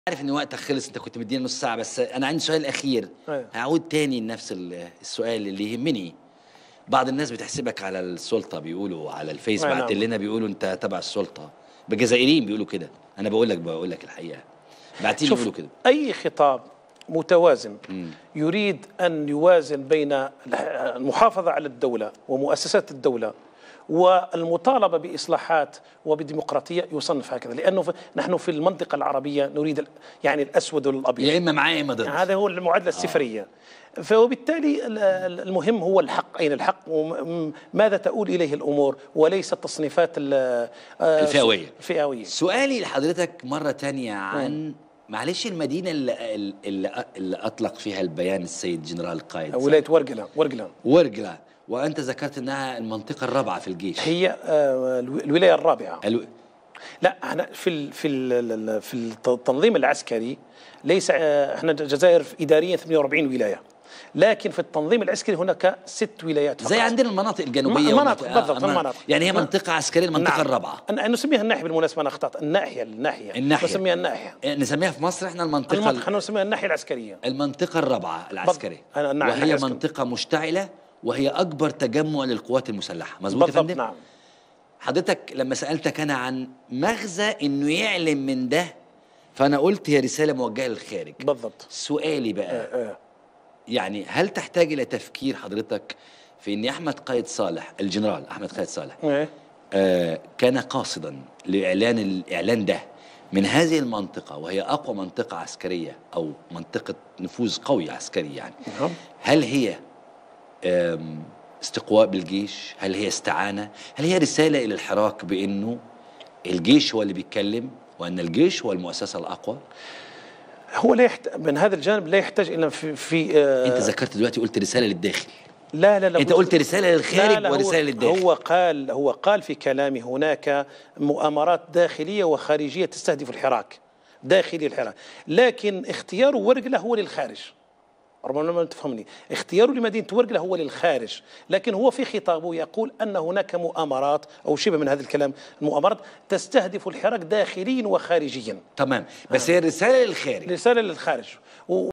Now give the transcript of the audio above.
عارف ان وقتك خلص، انت كنت مديني نص ساعه، بس انا عندي سؤال اخير. هعود تاني لنفس السؤال اللي يهمني. بعض الناس بتحسبك على السلطه، بيقولوا على الفيس، بعت لنا بيقولوا انت تبع السلطه، بالجزائريين بيقولوا كده. انا بقول لك الحقيقه، بعتين بيقولوا كده. اي خطاب متوازن يريد ان يوازن بين المحافظه على الدوله ومؤسسات الدوله والمطالبة بإصلاحات وبديمقراطية يصنف هكذا، لأنه نحن في المنطقة العربية نريد يعني الأسود والأبيض، يا إما معاه يا إما ضد. هذا هو المعادلة الصفرية. فوبالتالي المهم هو الحق، أين الحق وماذا تؤول إليه الأمور، وليس التصنيفات الفئوية. سؤالي لحضرتك مرة تانية عن معلش المدينة اللي أطلق فيها البيان السيد جنرال القائد، ولاية ورقلة. وأنت ذكرت أنها المنطقة الرابعة في الجيش. هي الولاية الرابعة. لا، احنا في التنظيم العسكري ليس، احنا الجزائر إداريا 48 ولاية، لكن في التنظيم العسكري هناك 6 ولايات فقط. زي عندنا المناطق الجنوبية. المناطق بالضبط، المناطق. يعني هي منطقة عسكرية، المنطقة الرابعة. نسميها الناحية، بالمناسبة أنا أخطأت، الناحية نسميها الناحية. نسميها في مصر احنا المنطقة احنا نسميها الناحية العسكرية، المنطقة الرابعة العسكرية، وهي منطقة مشتعلة، وهي أكبر تجمع للقوات المسلحة. مظبوط يا فندم؟ نعم. حضرتك لما سألتك أنا عن مغزى إنه يعلم من ده، فأنا قلت هي رسالة موجهة للخارج. بالضبط. سؤالي بقى يعني هل تحتاج إلى تفكير حضرتك في إن أحمد قايد صالح، الجنرال أحمد قايد صالح كان قاصدا لإعلان الإعلان ده من هذه المنطقة، وهي أقوى منطقة عسكرية أو منطقة نفوذ قوي عسكري يعني. هل هي استقواء بالجيش؟ هل هي استعانة؟ هل هي رسالة إلى الحراك بأنه الجيش هو اللي بيتكلم وأن الجيش هو المؤسسة الأقوى؟ هو لا من هذا الجانب لا يحتاج إلا أنت ذكرت دلوقتي قلت رسالة للداخل. لا أنت قلت رسالة للخارج ورسالة للداخل. هو قال في كلامه هناك مؤامرات داخلية وخارجية تستهدف الحراك، داخلي الحراك، لكن اختيار ورقلة هو للخارج. ربما ما تفهمني، اختياره لمدينة ورقلة هو للخارج، لكن هو في خطابه يقول أن هناك مؤامرات أو شبه من هذا الكلام، المؤامرات تستهدف الحراك داخليا وخارجيا. تمام، بس هي رسالة للخارج. رسالة للخارج.